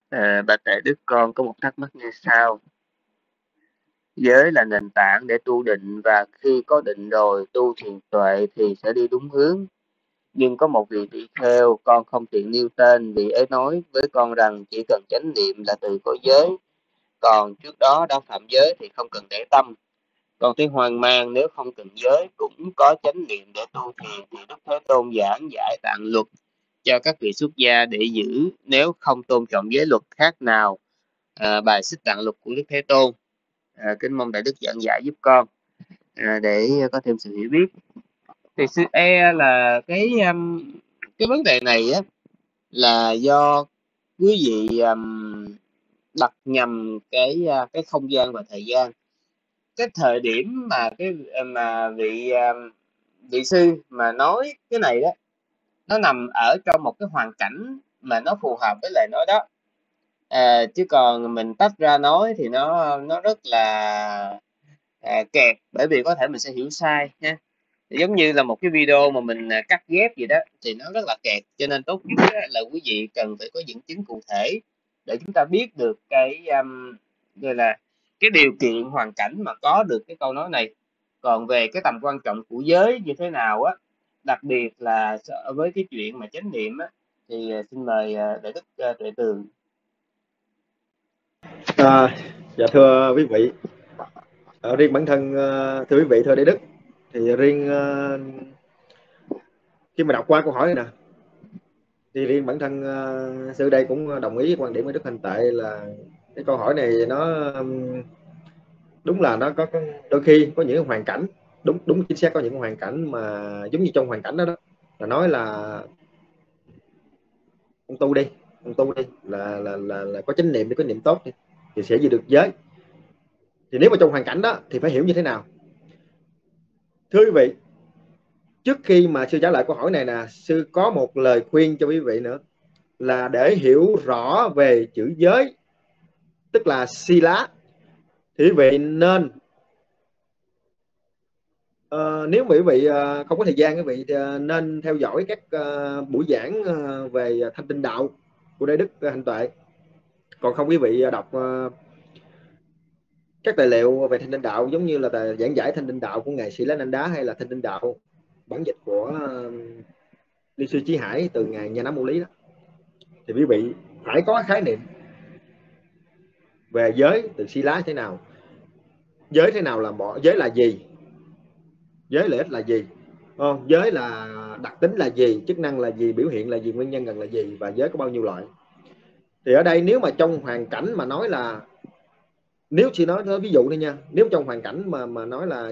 Bạch Đại Đức, con có một thắc mắc như sau. Giới là nền tảng để tu định, và khi có định rồi tu thiền tuệ thì sẽ đi đúng hướng. Nhưng có một vị tỷ kheo, con không tiện nêu tên, vị ấy nói với con rằng chỉ cần chánh niệm là từ có giới, còn trước đó đã phạm giới thì không cần để tâm. Con thấy hoang mang, nếu không cần giới cũng có chánh niệm để tu thiền thì Đức Thế Tôn giảng giải tạng luật cho các vị xuất gia để giữ, nếu không tôn trọng giới luật khác nào bài xích tạng luật của Đức Thế Tôn. Kính mong Đại Đức giảng giải giúp con để có thêm sự hiểu biết. Thì sư là cái vấn đề này á là do quý vị đặt nhầm cái không gian và thời gian. Cái thời điểm mà vị sư mà nói cái này đó, nó nằm ở trong một cái hoàn cảnh mà nó phù hợp với lời nói đó. Chứ còn mình tách ra nói thì nó rất là kẹt, bởi vì có thể mình sẽ hiểu sai ha. Giống như là một cái video mà mình cắt ghép gì đó thì nó rất là kẹt, cho nên tốt nhất là quý vị cần phải có dẫn chứng cụ thể để chúng ta biết được gọi là cái điều kiện hoàn cảnh mà có được cái câu nói này. Còn về cái tầm quan trọng của giới như thế nào á, đặc biệt là với cái chuyện mà chánh niệm á, thì xin mời Đại Đức Tuệ Tường. À, dạ thưa quý vị, riêng bản thân thưa quý vị, thưa Đại Đức, thì riêng khi mà đọc qua câu hỏi này nè, thì riêng bản thân sư đây cũng đồng ý với quan điểm của Đức Hành Tệ là cái câu hỏi này nó đúng là nó có đôi khi có những hoàn cảnh, đúng đúng chính xác, có những hoàn cảnh mà giống như trong hoàn cảnh đó đó là nói là ông tu đi, ông tu đi là có chánh niệm, để có niệm tốt thì sẽ giữ được giới. Thì nếu mà trong hoàn cảnh đó thì phải hiểu như thế nào? Thưa quý vị, trước khi mà sư trả lời câu hỏi này nè, sư có một lời khuyên cho quý vị nữa, là để hiểu rõ về chữ giới, tức là sila, thì quý vị nên nếu mà quý vị không có thời gian, quý vị nên theo dõi các buổi giảng về thanh tịnh đạo của Đại Đức Hạnh Tuệ. Còn không, quý vị đọc các tài liệu về thanh tịnh đạo, giống như là giảng giải thanh tịnh đạo của ngài Sĩ Lá Nanh Đá, hay là thanh tịnh đạo bản dịch của Ni sư Chí Hải từ ngài Nha Nám Mâu Lý đó, thì quý vị phải có khái niệm về giới từ Sila thế nào, giới thế nào là bỏ, giới là gì, giới lợi ích là gì, không? Giới là đặc tính là gì, chức năng là gì, biểu hiện là gì, nguyên nhân gần là gì, và giới có bao nhiêu loại. Thì ở đây nếu mà trong hoàn cảnh mà nói là, nếu chị nói ví dụ thôi nha, nếu trong hoàn cảnh mà nói là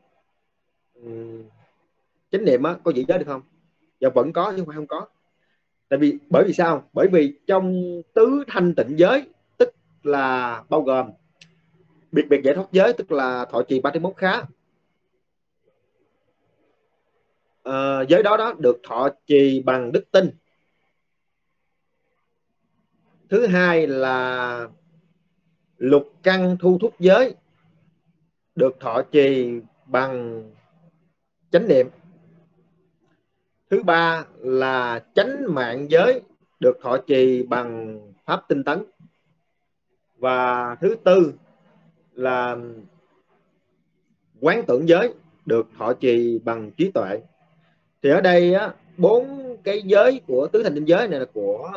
chánh niệm á, có giữ giới được không? Dạ vẫn có, chứ không phải không có. Tại vì bởi vì sao? Bởi vì trong tứ thanh tịnh giới, tức là bao gồm biệt biệt giải thoát giới, tức là thọ trì 31 khá, giới đó được thọ trì bằng đức tin. Thứ hai là lục căn thu thúc giới, được thọ trì bằng chánh niệm. Thứ ba là chánh mạng giới, được thọ trì bằng pháp tinh tấn. Và thứ tư là quán tưởng giới, được thọ trì bằng trí tuệ. Thì ở đây á, 4 cái giới của tứ thành tinh giới này là của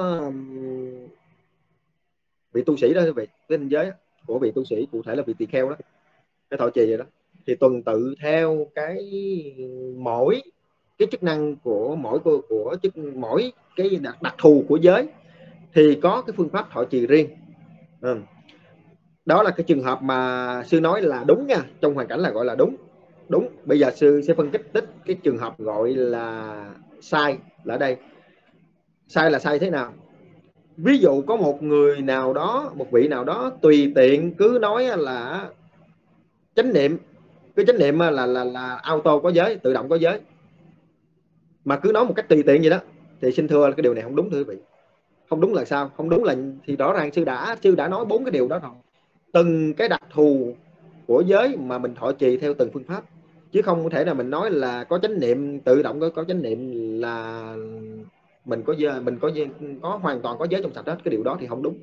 vị tu sĩ đó, vị tứ thành giới của vị tu sĩ, cụ thể là vị tỳ kheo đó, cái thọ trì vậy đó. Thì tuần tự theo cái mỗi cái chức năng của mỗi cái đặc thù của giới thì có cái phương pháp thọ trì riêng. Đó là cái trường hợp mà sư nói là đúng nha, trong hoàn cảnh là gọi là đúng. Bây giờ sư sẽ phân tích cái trường hợp gọi là sai là ở đây. Sai là sai thế nào? Ví dụ có một người nào đó, một vị nào đó tùy tiện cứ nói là chánh niệm, cái chánh niệm là auto có giới, tự động có giới, mà cứ nói một cách tùy tiện vậy đó, thì xin thưa cái điều này không đúng, thưa quý vị. Không đúng là sao? Không đúng là thì rõ ràng sư đã nói 4 cái điều đó rồi. Từng cái đặc thù của giới mà mình thọ trì theo từng phương pháp, chứ không thể là mình nói là có chánh niệm, tự động có chánh niệm là mình có hoàn toàn có giới trong sạch hết. Cái điều đó thì không đúng.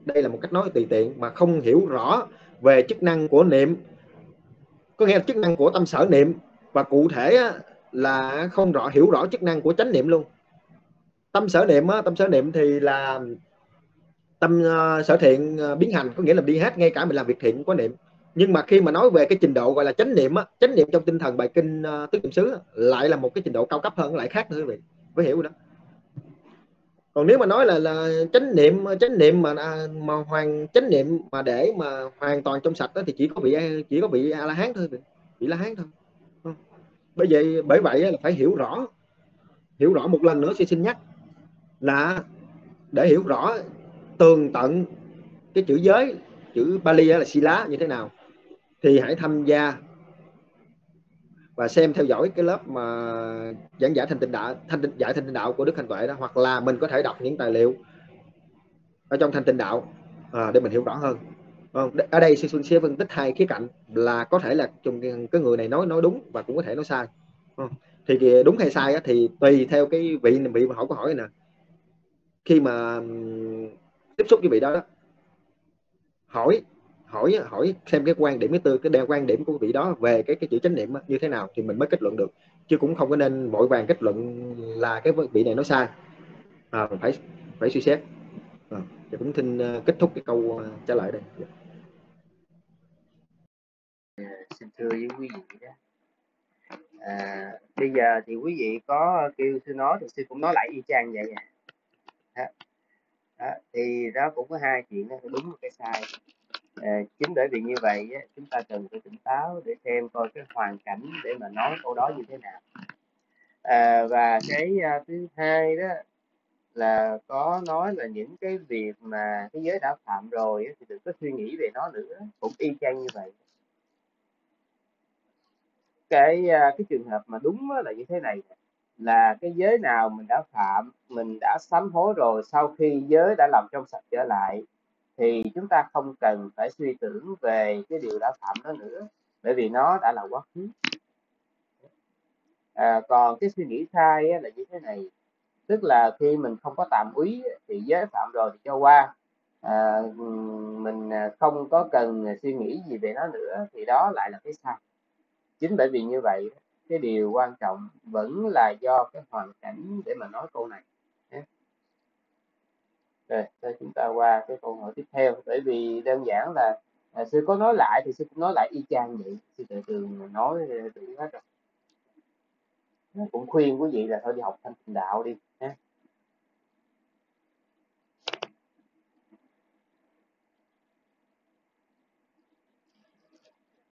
đây là một cách nói tùy tiện mà không hiểu rõ về chức năng của niệm, có nghĩa là chức năng của tâm sở niệm, và cụ thể là không hiểu rõ chức năng của chánh niệm luôn. Tâm sở niệm thì là tâm sở thiện biến hành, có nghĩa là đi hết, ngay cả mình làm việc thiện cũng có niệm. Nhưng mà khi mà nói về cái trình độ gọi là chánh niệm chánh niệm trong tinh thần bài kinh Tứ Niệm xứ lại là một cái trình độ cao cấp hơn, lại khác nữa quý vị, phải hiểu đó. Còn nếu mà nói là chánh niệm mà chánh niệm mà để mà hoàn toàn trong sạch đó, thì chỉ có bị A La Hán thôi, bị La Hán thôi. Bởi vậy là phải hiểu rõ một lần nữa, xin nhắc là để hiểu rõ tường tận cái chữ giới, chữ Bali là Sila như thế nào, thì hãy tham gia và xem theo dõi cái lớp mà giảng giải thanh tịnh đạo của Đức Thanh Tuệ đó, hoặc là mình có thể đọc những tài liệu ở trong thanh tịnh đạo để mình hiểu rõ hơn. Ở đây sư Xuân sẽ phân tích hai khía cạnh, là có thể là cái người này nói đúng và cũng có thể nói sai. Thì đúng hay sai thì tùy theo cái vị mà hỏi câu hỏi này nè. Khi mà tiếp xúc với vị đó, hỏi xem cái quan điểm cái quan điểm của vị đó về cái chữ chánh niệm như thế nào thì mình mới kết luận được, chứ cũng không có nên vội vàng kết luận là cái vị này nói sai. Phải suy xét. Thì cũng xin kết thúc cái câu trả lời đây. Xin thưa với quý vị đó, bây giờ thì quý vị có kêu sư nói thì sư cũng nói lại y chang vậy thì đó cũng có hai chuyện đó, đúng và cái sai. Chính bởi vì như vậy chúng ta cần phải tỉnh táo để xem coi cái hoàn cảnh để mà nói câu đó như thế nào. Và cái thứ hai đó là có nói là những cái việc mà cái giới đã phạm rồi thì đừng có suy nghĩ về nó nữa, cũng y chang như vậy. Cái trường hợp mà đúng là như thế này, là cái giới nào mình đã phạm, mình đã sám hối rồi, sau khi giới đã làm trong sạch trở lại thì chúng ta không cần phải suy tưởng về cái điều đã phạm đó nữa, bởi vì nó đã là quá khứ. Còn cái suy nghĩ sai là như thế này, tức là khi mình không có tàm úy thì giới phạm rồi thì cho qua, mình không có cần suy nghĩ gì về nó nữa, thì đó lại là cái sai. Chính bởi vì như vậy cái điều quan trọng vẫn là do cái hoàn cảnh để mà nói câu này. Rồi chúng ta qua cái câu hỏi tiếp theo, bởi vì đơn giản là sư có nói lại thì sư cũng nói lại y chang vậy, sư tự tường nói đủ hết rồi. Cũng khuyên quý vị là thôi đi học thanh tịnh đạo đi.